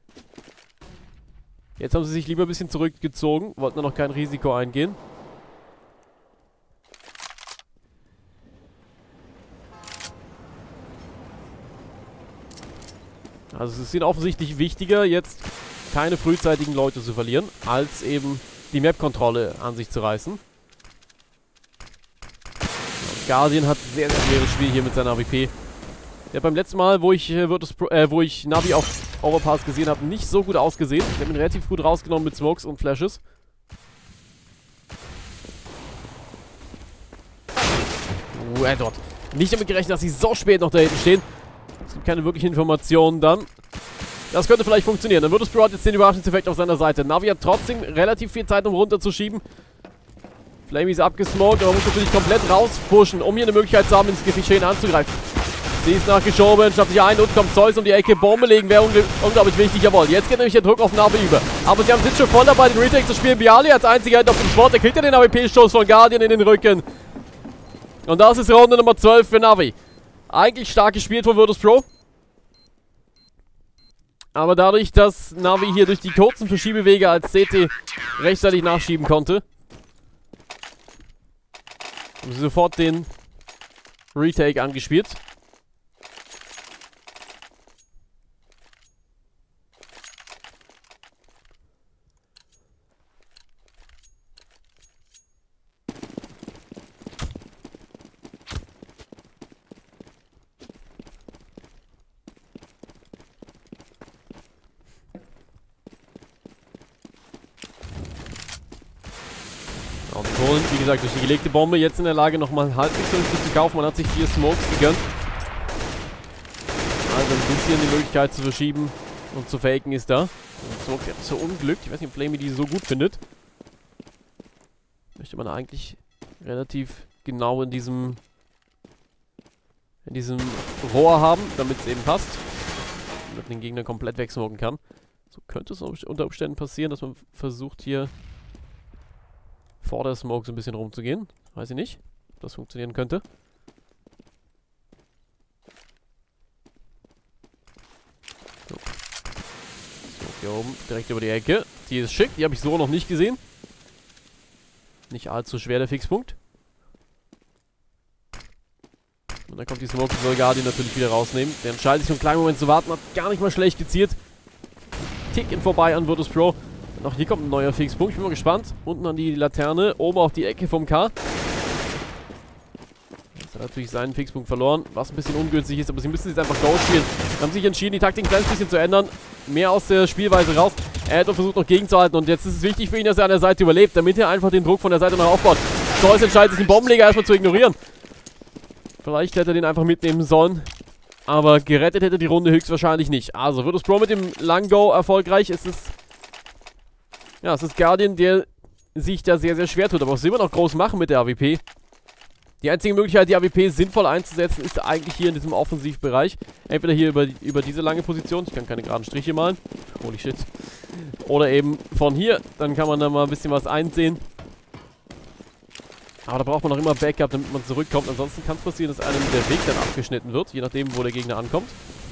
Jetzt haben sie sich lieber ein bisschen zurückgezogen, wollten noch kein Risiko eingehen. Also es ist ihnen offensichtlich wichtiger, jetzt keine frühzeitigen Leute zu verlieren, als eben die Map-Kontrolle an sich zu reißen. Guardian hat sehr, sehr schweres Spiel hier mit seiner AWP. Ja, beim letzten Mal, wo ich Navi auf Overpass gesehen habe, nicht so gut ausgesehen. Ich habe ihn relativ gut rausgenommen mit Smokes und Flashes. Edward. Nicht damit gerechnet, dass sie so spät noch da hinten stehen. Es gibt keine wirklichen Informationen dann. Das könnte vielleicht funktionieren. Dann Virtus Pro hat jetzt den Überraschungseffekt auf seiner Seite. Navi hat trotzdem relativ viel Zeit, um runterzuschieben. Flamey ist abgesmoked, aber muss natürlich komplett rauspushen, um hier eine Möglichkeit zu haben, ins Geschehen anzugreifen. Sie ist nachgeschoben, schnappt sich ein und kommt Zeus um die Ecke. Bombe legen wäre unglaublich wichtig, jawohl. Jetzt geht nämlich der Druck auf Navi über. Aber sie sind schon voll dabei, den Retake zu spielen. Bialy als einziger auf dem Spot. Der kriegt ja den AWP-Stoß von Guardian in den Rücken. Und das ist Runde Nummer 12 für Navi. Eigentlich stark gespielt von Virtus Pro. Aber dadurch, dass Navi hier durch die kurzen Verschiebewege als CT rechtzeitig nachschieben konnte, haben sie sofort den Retake angespielt. Und Polen, wie gesagt, durch die gelegte Bombe jetzt in der Lage, nochmal halbwegs zu kaufen. Man hat sich 4 Smokes gegönnt. Also ein bisschen die Möglichkeit zu verschieben und zu faken ist da. Und Smokes ja so unglückt. Ich weiß nicht, ob Flamey die so gut findet. Möchte man eigentlich relativ genau in diesem Rohr haben, damit es eben passt. Damit man den Gegner komplett wegsmoken kann. So könnte es unter Umständen passieren, dass man versucht hier vor der Smoke so ein bisschen rumzugehen. Weiß ich nicht, ob das funktionieren könnte. So. So, hier oben, direkt über die Ecke. Die ist schick, die habe ich so noch nicht gesehen. Nicht allzu schwer der Fixpunkt. Und dann kommt die Smoke, soll Guardian natürlich wieder rausnehmen. Der entscheidet sich einen kleinen Moment zu warten, hat gar nicht mal schlecht gezielt. Ticken vorbei an Virtus Pro. Noch hier kommt ein neuer Fixpunkt. Ich bin mal gespannt. Unten an die Laterne, oben auf die Ecke vom K. Jetzt hat er natürlich seinen Fixpunkt verloren, was ein bisschen ungünstig ist, aber sie müssen jetzt einfach Go spielen. Haben sich entschieden, die Taktik ein kleines bisschen zu ändern. Mehr aus der Spielweise raus. Er hat versucht noch gegenzuhalten und jetzt ist es wichtig für ihn, dass er an der Seite überlebt, damit er einfach den Druck von der Seite noch aufbaut. Zeus entscheidet sich, den Bombenleger erstmal zu ignorieren. Vielleicht hätte er den einfach mitnehmen sollen. Aber gerettet hätte die Runde höchstwahrscheinlich nicht. Also Virtus Pro mit dem langen Go erfolgreich. Es ist Guardian, der sich da sehr, sehr schwer tut. Aber was sie immer noch groß machen mit der AWP. Die einzige Möglichkeit, die AWP sinnvoll einzusetzen, ist eigentlich hier in diesem Offensivbereich. Entweder hier über diese lange Position. Ich kann keine geraden Striche malen. Holy shit. Oder eben von hier. Dann kann man da mal ein bisschen was einsehen. Aber da braucht man noch immer Backup, damit man zurückkommt. Ansonsten kann es passieren, dass einem der Weg dann abgeschnitten wird. Je nachdem, wo der Gegner ankommt.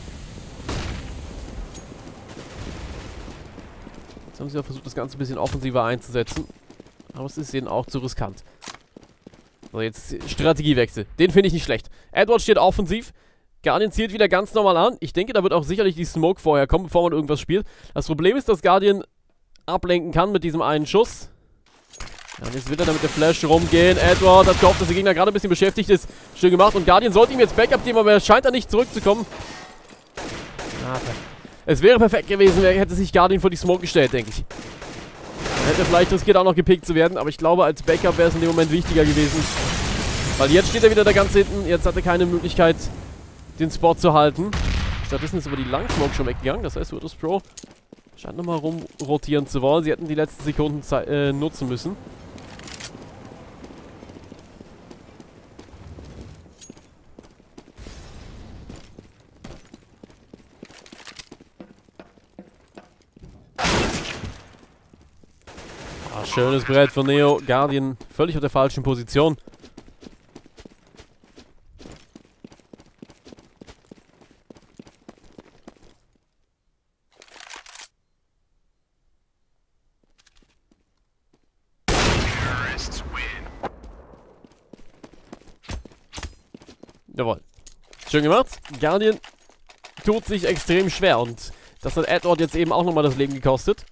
Jetzt haben sie auch versucht, das Ganze ein bisschen offensiver einzusetzen. Aber es ist ihnen auch zu riskant. So, jetzt Strategiewechsel. Den finde ich nicht schlecht. Edward steht offensiv. Guardian zielt wieder ganz normal an. Ich denke, da wird auch sicherlich die Smoke vorher kommen, bevor man irgendwas spielt. Das Problem ist, dass Guardian ablenken kann mit diesem einen Schuss. Ja, jetzt will er da mit der Flash rumgehen. Edward hat gehofft, dass der Gegner gerade ein bisschen beschäftigt ist. Schön gemacht. Und Guardian sollte ihm jetzt Backup geben, aber er scheint da nicht zurückzukommen. Ah, es wäre perfekt gewesen, hätte sich Guardian vor die Smoke gestellt, denke ich. Er hätte vielleicht riskiert, auch noch gepickt zu werden, aber ich glaube, als Backup wäre es in dem Moment wichtiger gewesen. Weil jetzt steht er wieder da ganz hinten. Jetzt hat er keine Möglichkeit, den Spot zu halten. Stattdessen ist aber die Langsmoke schon weggegangen. Das heißt, Virtus Pro scheint nochmal rumrotieren zu wollen. Sie hätten die letzten Sekunden nutzen müssen. Schönes Brett von Neo. Guardian völlig auf der falschen Position. Jawohl. Schön gemacht. Guardian tut sich extrem schwer und das hat Edward jetzt eben auch nochmal das Leben gekostet.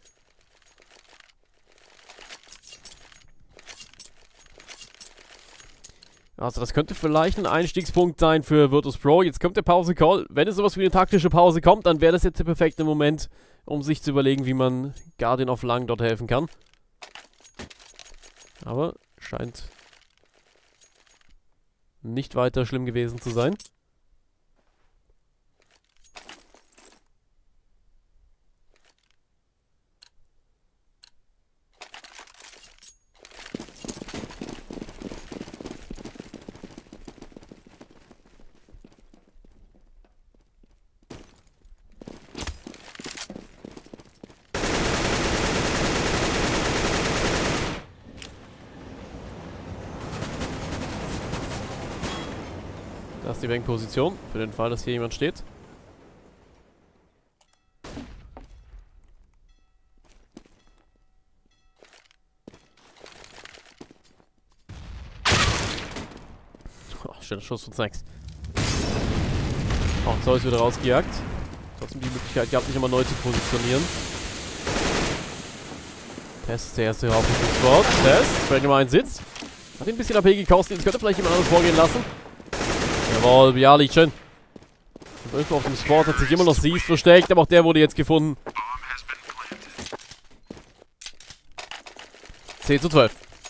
Also das könnte vielleicht ein Einstiegspunkt sein für Virtus.pro. Jetzt kommt der Pause-Call. Wenn es sowas wie eine taktische Pause kommt, dann wäre das jetzt der perfekte Moment, um sich zu überlegen, wie man Guardian auf lang dort helfen kann. Aber scheint nicht weiter schlimm gewesen zu sein. Das ist die Bankposition, für den Fall, dass hier jemand steht. Oh, schöner Schuss von Snacks. Auch Zeus wieder rausgejagt. Trotzdem die Möglichkeit gehabt, sich immer neu zu positionieren. Test ist der erste auf dem Sport. Test, Frag Nummer 1 sitzt. Hat ihn ein bisschen AP gekostet, jetzt könnte vielleicht jemand anderes vorgehen lassen. Jawohl, Bialik, schön. Und irgendwo auf dem Sport hat sich immer noch Sies versteckt, aber auch der wurde jetzt gefunden. 10:12.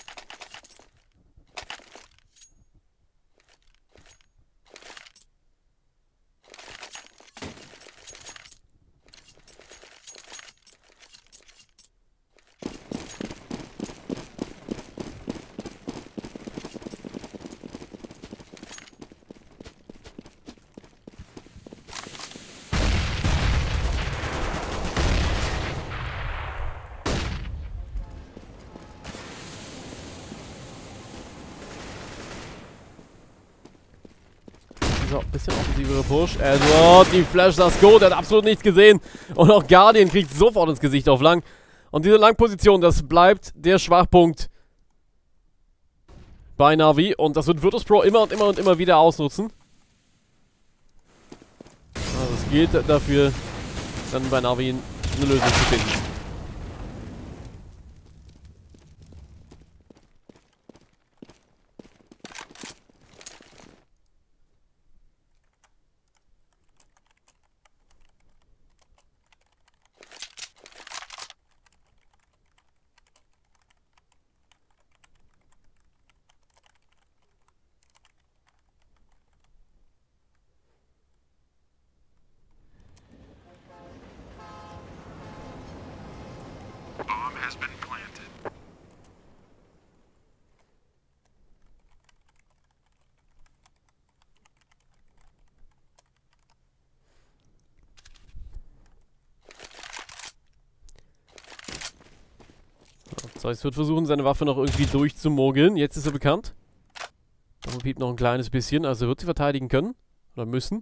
So, bisschen offensiverer Push. Edward, die Flash, das Go, der hat absolut nichts gesehen. Und auch Guardian kriegt sofort ins Gesicht auf lang. Und diese Langposition, das bleibt der Schwachpunkt bei Na'Vi. Und das wird Virtus.pro immer und immer und immer wieder ausnutzen. Also es gilt dafür, dann bei Na'Vi eine Lösung zu finden. Zeus wird versuchen, seine Waffe noch irgendwie durchzumogeln. Jetzt ist er bekannt. Double Peep noch ein kleines bisschen, also wird sie verteidigen können. Oder müssen.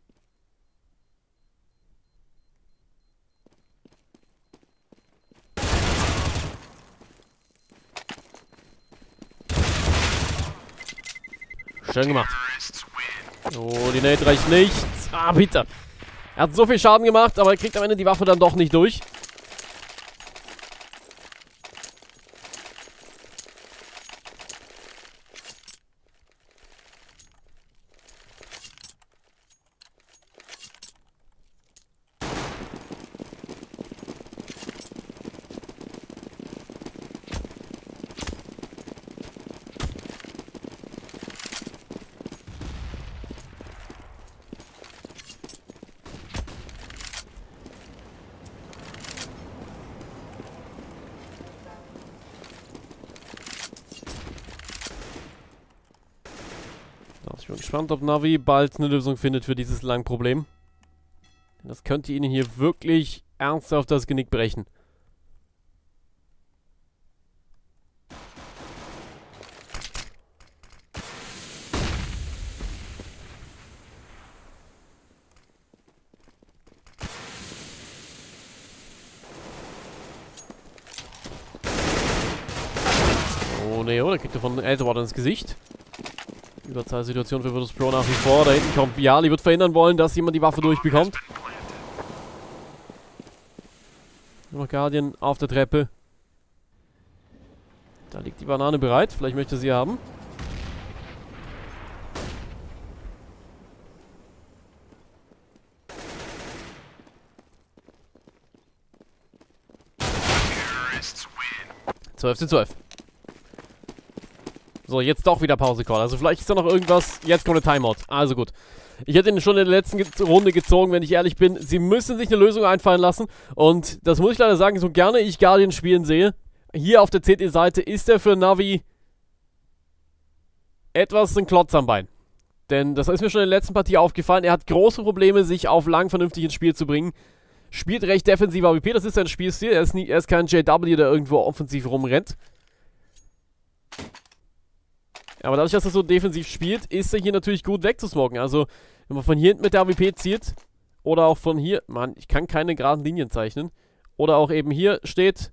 Schön gemacht. Oh, die Nate reicht nicht. Ah, bitte. Er hat so viel Schaden gemacht, aber er kriegt am Ende die Waffe dann doch nicht durch. Ich bin gespannt, ob Na'Vi bald eine Lösung findet für dieses Lang-Problem. Denn das könnte ihnen hier wirklich ernsthaft das Genick brechen. Neo, da kriegt er von Edward ins Gesicht. Überzahlsituation für Virtus Pro nach wie vor. Da hinten kommt Bialy, wird verhindern wollen, dass jemand die Waffe durchbekommt. Nur noch Guardian auf der Treppe. Da liegt die Banane bereit. Vielleicht möchte sie haben. Zwölf zu 12. So, jetzt doch wieder Pause-Call. Also vielleicht ist da noch irgendwas. Jetzt kommt eine Timeout. Also gut. Ich hätte ihn schon in der letzten Runde gezogen, wenn ich ehrlich bin. Sie müssen sich eine Lösung einfallen lassen. Und das muss ich leider sagen, so gerne ich Guardian spielen sehe. Hier auf der CT-Seite ist er für Navi etwas ein Klotz am Bein. Denn das ist mir schon in der letzten Partie aufgefallen. Er hat große Probleme, sich auf lang vernünftig ins Spiel zu bringen. Spielt recht defensiv AWP, das ist sein Spielstil. Er ist kein JW, der irgendwo offensiv rumrennt. Aber dadurch, dass er so defensiv spielt, ist er hier natürlich gut wegzusmoken. Also, wenn man von hier hinten mit der AWP zielt, oder auch von hier, Mann, ich kann keine geraden Linien zeichnen. Oder auch eben hier steht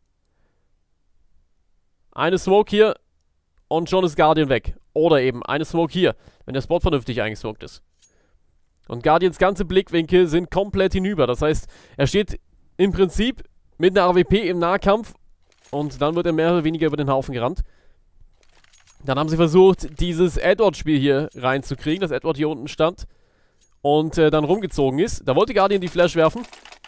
eine Smoke hier und schon ist Guardian weg. Oder eben eine Smoke hier, wenn der Spot vernünftig eingesmoked ist. Und Guardians ganze Blickwinkel sind komplett hinüber. Das heißt, er steht im Prinzip mit einer AWP im Nahkampf und dann wird er mehr oder weniger über den Haufen gerannt. Dann haben sie versucht, dieses Edward-Spiel hier reinzukriegen, dass Edward hier unten stand und dann rumgezogen ist. Da wollte Guardian die Flash werfen.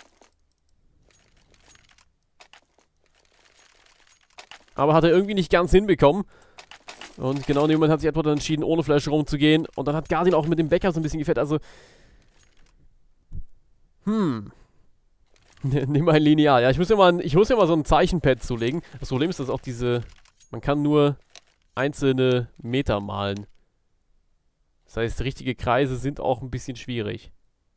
Aber hat er irgendwie nicht ganz hinbekommen. Und genau in dem Moment hat sich Edward dann entschieden, ohne Flash rumzugehen. Und dann hat Guardian auch mit dem Backup so ein bisschen gefällt. Also, nimm ein Lineal. Ja, ich muss ja mal so ein Zeichenpad zulegen. Das Problem ist, dass auch man kann nur einzelne Meter malen. Das heißt, richtige Kreise sind auch ein bisschen schwierig.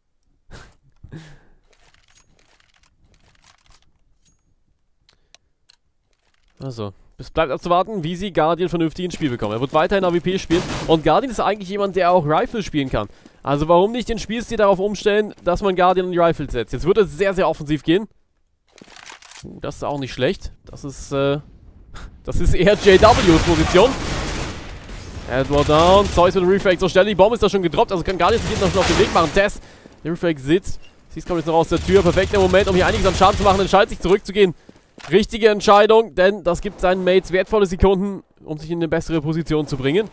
Also, es bleibt abzuwarten, wie sie Guardian vernünftig ins Spiel bekommen. Er wird weiterhin AWP spielen. Und Guardian ist eigentlich jemand, der auch Rifle spielen kann. Also warum nicht den Spielstil darauf umstellen, dass man Guardian in die Rifle setzt. Jetzt wird es sehr, sehr offensiv gehen. Das ist auch nicht schlecht. Das ist eher JWs Position. Edward down. Zeus mit dem Refrag zur Stelle. Die Bombe ist da schon gedroppt. Also kann Guardian sich jetzt noch auf den Weg machen. Tess. Der Refrag sitzt. Sie kommt jetzt noch aus der Tür. Perfekter Moment, um hier einiges an Schaden zu machen. Entscheidet sich zurückzugehen. Richtige Entscheidung, denn das gibt seinen Mates wertvolle Sekunden, um sich in eine bessere Position zu bringen.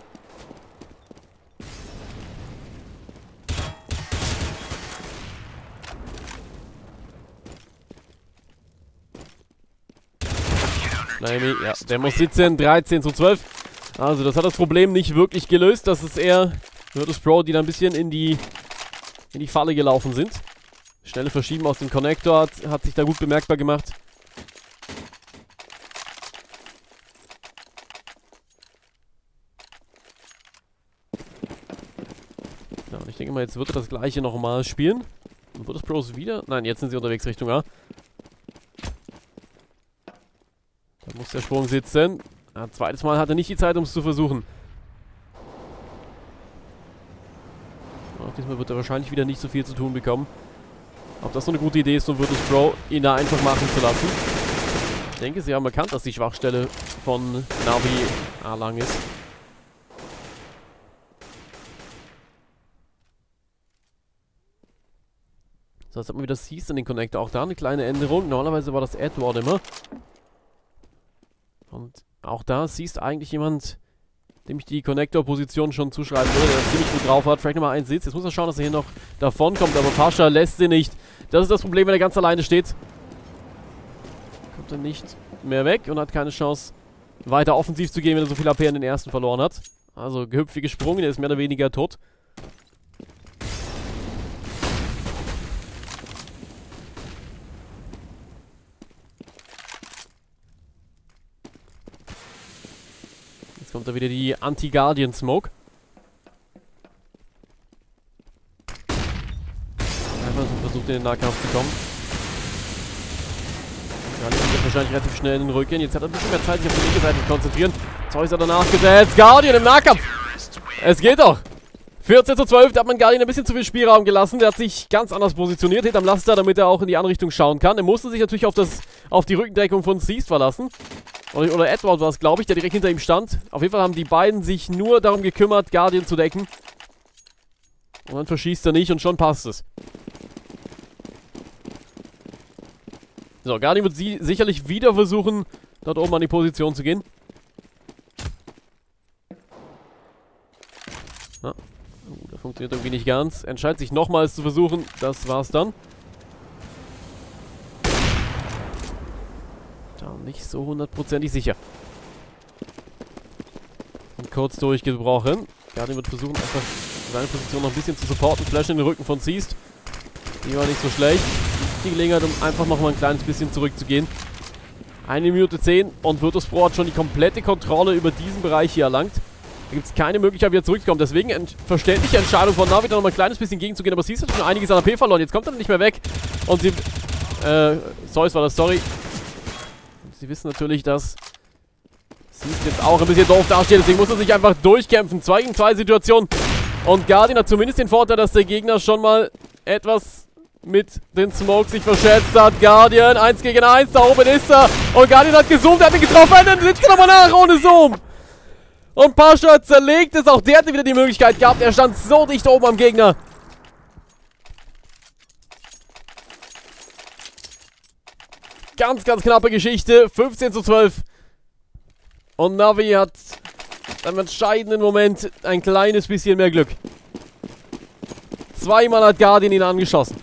Flamey, ja, der muss sitzen, 13 zu 12. Also das hat das Problem nicht wirklich gelöst, das ist eher Virtus Pro, die da ein bisschen in die Falle gelaufen sind. Schnelle Verschieben aus dem Connector hat sich da gut bemerkbar gemacht. Ja, und ich denke mal, jetzt wird er das gleiche nochmal spielen. Und Virtus Pros wieder? Nein, jetzt sind sie unterwegs Richtung A. Da muss der Sprung sitzen. Ja, zweites Mal hat er nicht die Zeit, um es zu versuchen. Auch diesmal wird er wahrscheinlich wieder nicht so viel zu tun bekommen. Ob das so eine gute Idee ist, um Virtus Pro ihn da einfach machen zu lassen. Ich denke, sie haben erkannt, dass die Schwachstelle von Navi A lang ist. So, jetzt hat man wieder Seized in den Connector. Auch da eine kleine Änderung. Normalerweise war das Edward immer. Und auch da Seized eigentlich jemand, dem ich die Connector-Position schon zuschreiben würde, der das ziemlich gut drauf hat. Vielleicht nochmal einen Sitz. Jetzt muss er schauen, dass er hier noch davon kommt. Aber Pascha lässt sie nicht. Das ist das Problem, wenn er ganz alleine steht. Kommt er nicht mehr weg und hat keine Chance, weiter offensiv zu gehen, wenn er so viel AP in den ersten verloren hat. Also gehüpft wie gesprungen. Der ist mehr oder weniger tot. Jetzt kommt da wieder die Anti-Guardian-Smoke. Einfach versucht in den Nahkampf zu kommen. Guardian wird wahrscheinlich relativ schnell in den Rücken. Jetzt hat er ein bisschen mehr Zeit, sich auf die linke Seite zu konzentrieren. Zeus hat danach gesetzt. Guardian im Nahkampf! Es geht doch! 14 zu 12, da hat man Guardian ein bisschen zu viel Spielraum gelassen. Der hat sich ganz anders positioniert hinterm Laster, damit er auch in die andere Richtung schauen kann. Er musste sich natürlich auf die Rückendeckung von Seized verlassen. Oder Edward war es, glaube ich, der direkt hinter ihm stand. Auf jeden Fall haben die beiden sich nur darum gekümmert, Guardian zu decken. Und dann verschießt er nicht und schon passt es. So, Guardian wird sicherlich wieder versuchen, dort oben an die Position zu gehen. Na, das funktioniert irgendwie nicht ganz. Entscheidet sich nochmals zu versuchen. Das war's dann. Da nicht so hundertprozentig sicher. Und kurz durchgebrochen. Guardian wird versuchen, einfach seine Position noch ein bisschen zu supporten. Flash in den Rücken von Seast. Die war nicht so schlecht. Die Gelegenheit, um einfach nochmal ein kleines bisschen zurückzugehen. 1 Minute 10 und Virtus Pro hat schon die komplette Kontrolle über diesen Bereich hier erlangt. Da gibt es keine Möglichkeit, wieder zurückzukommen. Deswegen verständliche Entscheidung von Navi, da nochmal ein kleines bisschen gegenzugehen. Aber Seast hat schon einiges an AP verloren. Jetzt kommt er nicht mehr weg. Und sie... Zeus war das, sorry. Und sie wissen natürlich, dass Seast jetzt auch ein bisschen doof dasteht. Deswegen muss er sich einfach durchkämpfen. 2 gegen 2 Situation. Und Guardian hat zumindest den Vorteil, dass der Gegner schon mal etwas mit den Smokes sich verschätzt hat. Guardian, 1 gegen 1, da oben ist er. Und Guardian hat gezoomt, er hat ihn getroffen, dann sitzt er nochmal nach ohne Zoom. Und Pascha zerlegt es, auch der hatte wieder die Möglichkeit gehabt. Er stand so dicht oben am Gegner. Ganz, ganz knappe Geschichte, 15:12. Und Navi hat im entscheidenden Moment ein kleines bisschen mehr Glück. Zweimal hat Guardian ihn angeschossen.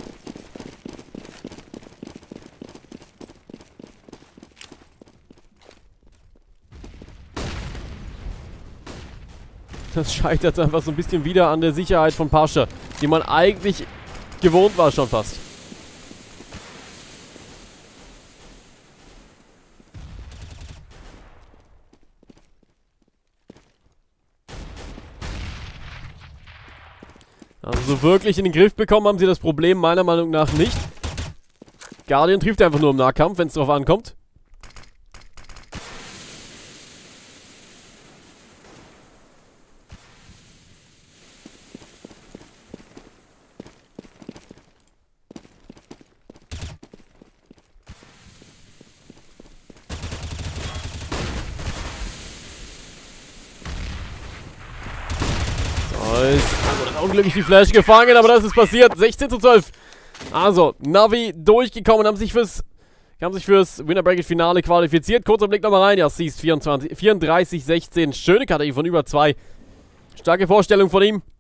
Das scheitert einfach so ein bisschen wieder an der Sicherheit von Pascha, die man eigentlich gewohnt war schon fast. Also so wirklich in den Griff bekommen haben sie das Problem meiner Meinung nach nicht. Guardian trifft einfach nur im Nahkampf, wenn es drauf ankommt. Unglücklich die Flash gefangen, aber das ist passiert. 16:12. Also, Navi durchgekommen, haben sich fürs Winner Bracket Finale qualifiziert. Kurzer Blick nochmal rein. Ja, Seast 34-16. Schöne KDI von über 2. Starke Vorstellung von ihm.